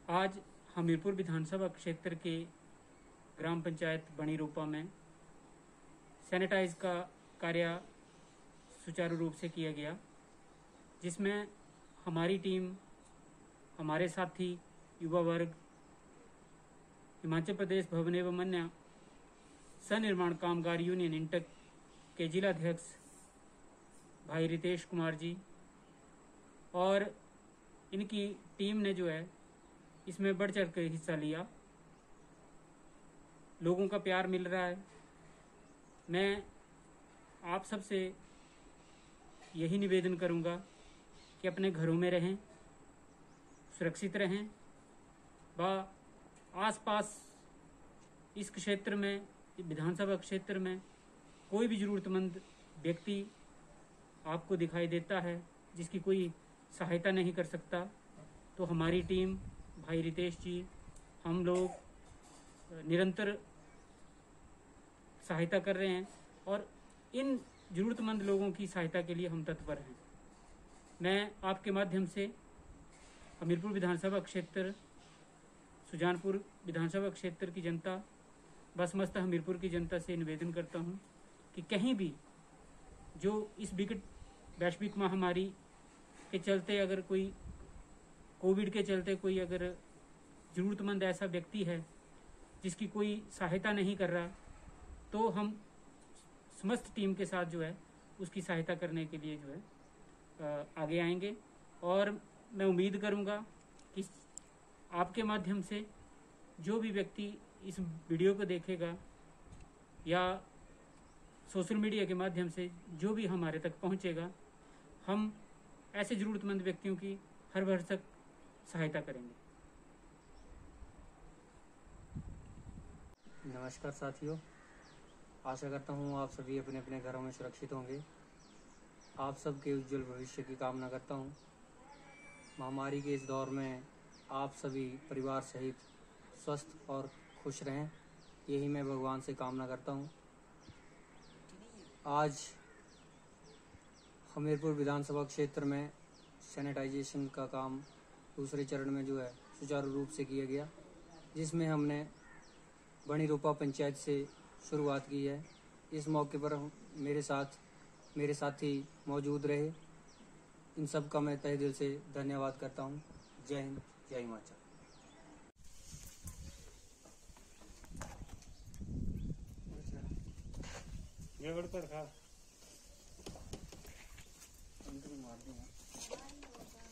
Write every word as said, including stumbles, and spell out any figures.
आज हमीरपुर विधानसभा क्षेत्र के ग्राम पंचायत बणी रूपा में सैनिटाइज का कार्य सुचारू रूप से किया गया, जिसमें हमारी टीम, हमारे साथी युवा वर्ग, हिमाचल प्रदेश भवन एवं अन्य सनिर्माण कामगार यूनियन इंटक के जिलाध्यक्ष भाई रितेश कुमार जी और इनकी टीम ने जो है इसमें बढ़ चढ़ कर हिस्सा लिया। लोगों का प्यार मिल रहा है। मैं आप सबसे यही निवेदन करूंगा कि अपने घरों में रहें, सुरक्षित रहें व आसपास इस क्षेत्र में, विधानसभा क्षेत्र में कोई भी जरूरतमंद व्यक्ति आपको दिखाई देता है जिसकी कोई सहायता नहीं कर सकता, तो हमारी टीम, भाई रितेश जी, हम लोग निरंतर सहायता कर रहे हैं और इन जरूरतमंद लोगों की सहायता के लिए हम तत्पर हैं। मैं आपके माध्यम से हमीरपुर विधानसभा क्षेत्र, सुजानपुर विधानसभा क्षेत्र की जनता, व समस्त हमीरपुर की जनता से निवेदन करता हूं कि कहीं भी जो इस विकट वैश्विक महामारी के चलते अगर कोई कोविड के चलते कोई अगर जरूरतमंद ऐसा व्यक्ति है जिसकी कोई सहायता नहीं कर रहा, तो हम समस्त टीम के साथ जो है उसकी सहायता करने के लिए जो है आगे आएंगे। और मैं उम्मीद करूंगा कि आपके माध्यम से जो भी व्यक्ति इस वीडियो को देखेगा या सोशल मीडिया के माध्यम से जो भी हमारे तक पहुंचेगा, हम ऐसे जरूरतमंद व्यक्तियों की हर भरसक सहायता करेंगे। नमस्कार साथियों, आशा करता हूँ आप सभी अपने अपने घरों में सुरक्षित होंगे। आप सबके उज्जवल भविष्य की कामना करता हूँ। महामारी के इस दौर में आप सभी परिवार सहित स्वस्थ और खुश रहें, यही मैं भगवान से कामना करता हूँ। आज हमीरपुर विधानसभा क्षेत्र में सैनिटाइजेशन का काम दूसरे चरण में जो है सुचारू रूप से किया गया, जिसमें हमने बणी रूपा पंचायत से शुरुआत की है। इस मौके पर मेरे साथ मेरे साथी मौजूद रहे, इन सब का मैं तहे दिल से धन्यवाद करता हूँ। जय हिंद, जय हिमाचल। मार दूंगा।